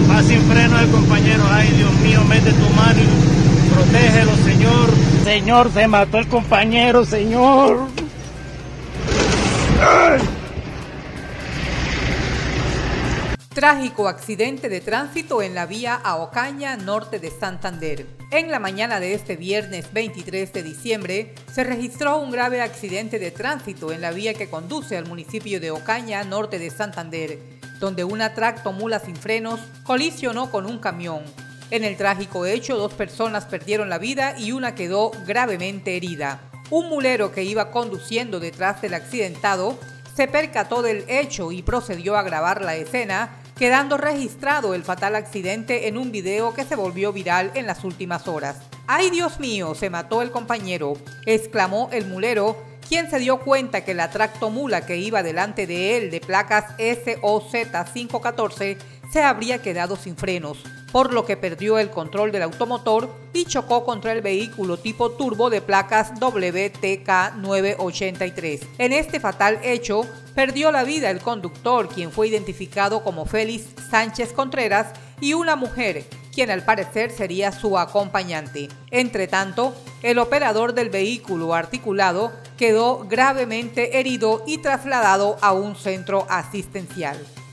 Va sin freno el compañero. Ay, Dios mío, mete tu mano y protégelo, Señor. Señor, se mató el compañero, Señor. ¡Ay! Trágico accidente de tránsito en la vía a Ocaña, norte de Santander. En la mañana de este viernes 23 de diciembre, se registró un grave accidente de tránsito en la vía que conduce al municipio de Ocaña, norte de Santander, donde una tractomula sin frenos colisionó con un camión. En el trágico hecho, 2 personas perdieron la vida y una quedó gravemente herida. Un mulero que iba conduciendo detrás del accidentado se percató del hecho y procedió a grabar la escena, quedando registrado el fatal accidente en un video que se volvió viral en las últimas horas. ¡Ay, Dios mío! Se mató el compañero, exclamó el mulero, quien se dio cuenta que la tractomula que iba delante de él de placas SOZ 514 se habría quedado sin frenos, por lo que perdió el control del automotor y chocó contra el vehículo tipo turbo de placas WTK 983. En este fatal hecho, perdió la vida el conductor, quien fue identificado como Félix Sánchez Contreras, y una mujer, quien al parecer sería su acompañante. Entre tanto, el operador del vehículo articulado quedó gravemente herido y trasladado a un centro asistencial.